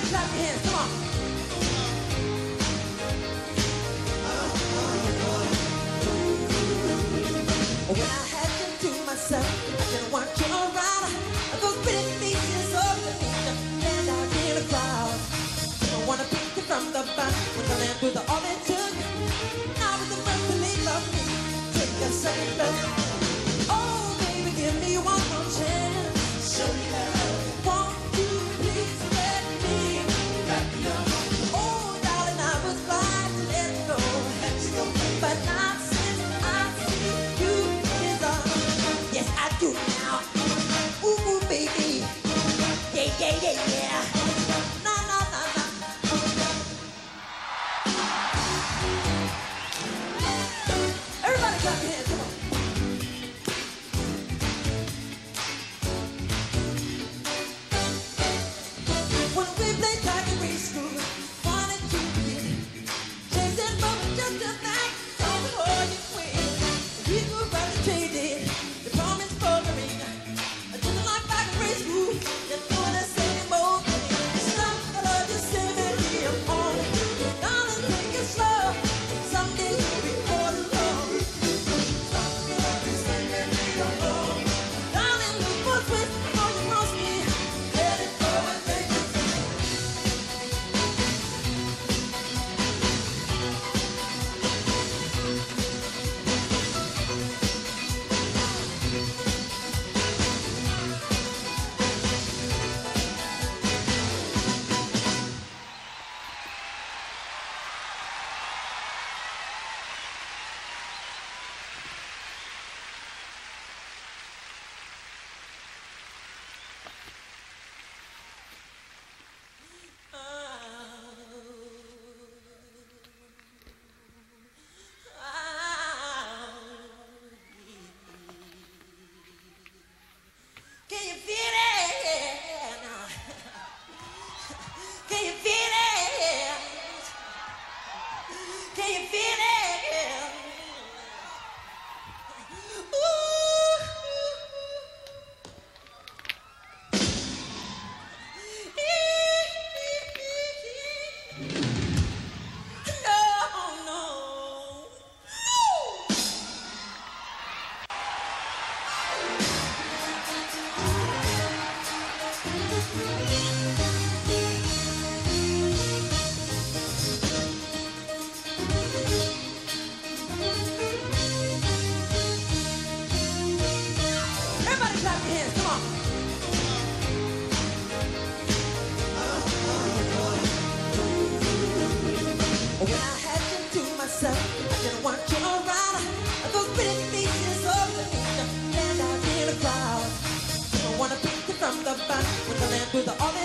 clap your hands, come on. When I had you to myself, I didn't want you around. Those pretty faces of the nation stand out in the crowd. Don't wanna pick you from the back when the land with all it took. Now with the first belief of me, take a second look. Oh, baby, give me one more chance. Show me love. Won't you please let me wrap me up? Oh, darling, I was glad to let you go. But now since I see you is on, yes I do now. Ooh, ooh, baby, yeah, yeah, yeah, yeah. Na na na na. Everybody clap your hands, come on. When we played tag in preschool, wanted to be chasing for just a night. Don't hold you queen. We were about to trade it. The promise for the ring. Just like back in preschool, you're doing the same old thing. Stop the love you send me on. Darling, take it slow. Someday you'll be all alone. Stop the love you send me on. Darling, look what's with before you lost me. Let it go and take it. Can you feel it? Can you feel it? Can you feel it? No, no. Everybody clap your hands, come on. When I had you to myself, I didn't want you around. Those pretty faces of the nation stand out in the crowd. Don't wanna pick you from the back when the land with all